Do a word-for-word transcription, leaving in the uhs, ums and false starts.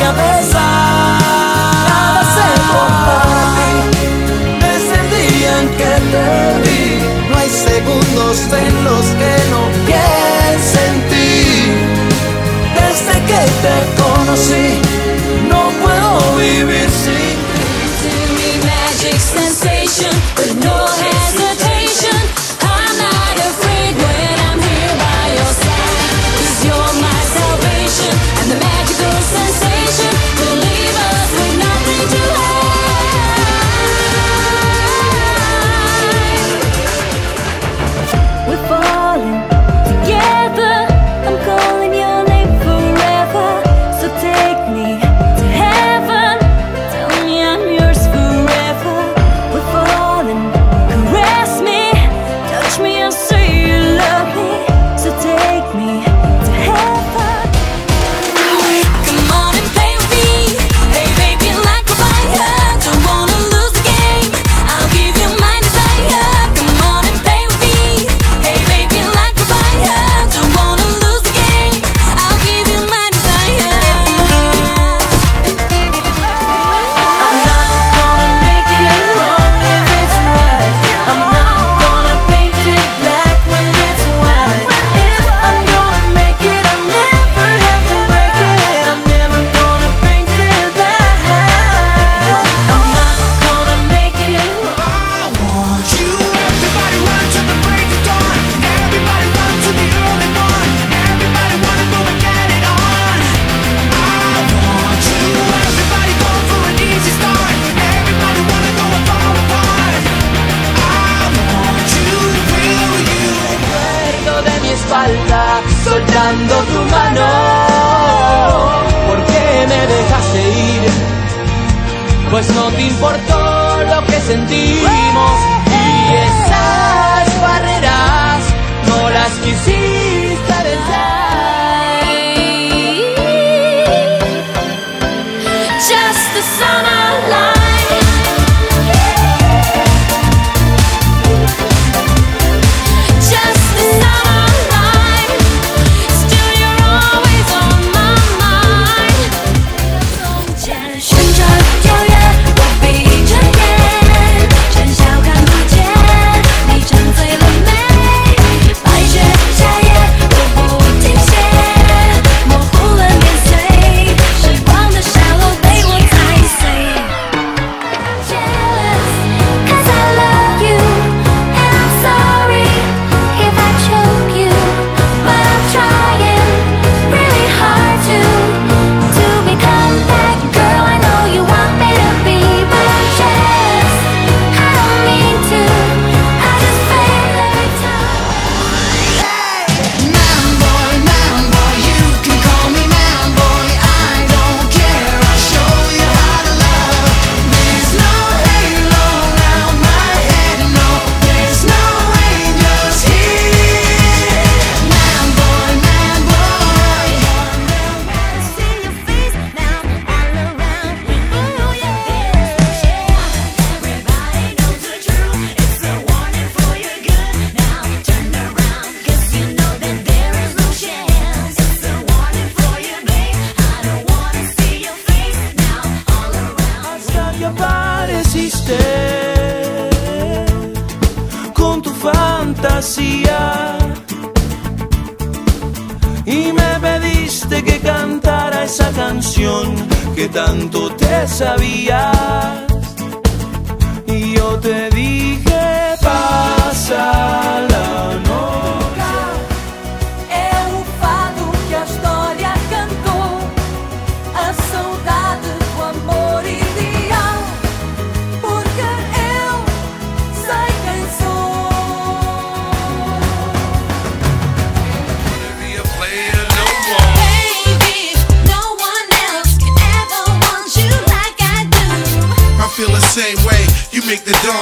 cabeza. Nada se compara. Desde el día en que te vi, no hay segundos en los que no piense en ti. Desde que te conocí, no puedo vivir sin ti. Give me magic sensation with no hesitation. I'm not afraid when I'm here by your side. 'Cause you're my salvation and the magical sensation will leave us with nothing to hide. We're falling together. I'm calling your name forever. So take me to heaven. Tell me I'm yours forever. We're falling. Caress me, touch me and say you love me. So take me to heaven. Come on and play with me. Hey baby, like a fire. Don't wanna lose the game. I'll give you my desire. Come on and play with me. Hey baby, like a fire. Don't wanna lose the game. I'll give you my desire. I'm not gonna make it wrong if it's right. I'm not gonna paint it black when it's white. If I'm gonna make it, I'll never have to break it. I'm never gonna paint it black. I'm not gonna make it wrong. I want you. Everybody run to the break of dawn. Everybody run to the early morn. Everybody wanna go and get it on. I want you. Everybody go for an easy start. Everybody wanna go and fall apart. I want you, will you? Recuerdo de mi espalda, soltando tu mano. ¿Por qué me dejaste ir? Pues no te importó lo que sentimos. Y esas barreras no las quisiste vencer. Just the sun alive. Just the sun alive. Still you're always on my mind. 旋转跳跃，我闭着眼，真笑看不见，你沉醉了没？白雪夏夜，我不停歇，模糊了年岁，时光的沙漏被我踩碎。Jealous, 'cause I love you, and I'm sorry if I choke you, but I'm trying really hard to to become that girl I know you want me to be, but I'm jealous. I don't mean to, I just fail every time. Man boy, man boy, you can call me man boy. I don't care, I'll show you how to love. There's no halo around my head, no. There's no angels here. Man boy, man boy. See your face now all around. Ooh, yeah, there's no chance. Everybody knows the truth. It's a warning for your good. Now turn around, 'cause you know that there is no chance. It's a warning for you, babe. I don't wanna see your face now all around. Hasta que apareciste con tu fantasía y me pediste que cantara esa canción que tanto te sabías. Y yo te dije, pasa la noche. É o fado que a história cantou, a saudade do amor ideal. Porque eu sei quem sou. Be a player no more. Baby, no one else can ever want you like I do. I feel the same way. You make the dawn